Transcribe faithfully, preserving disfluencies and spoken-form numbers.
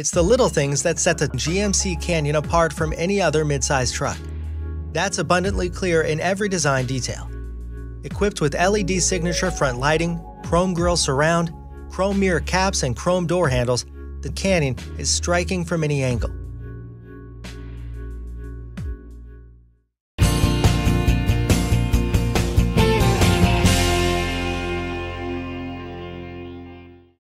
It's the little things that set the G M C Canyon apart from any other midsize truck. That's abundantly clear in every design detail. Equipped with L E D signature front lighting, chrome grille surround, chrome mirror caps, and chrome door handles, the Canyon is striking from any angle.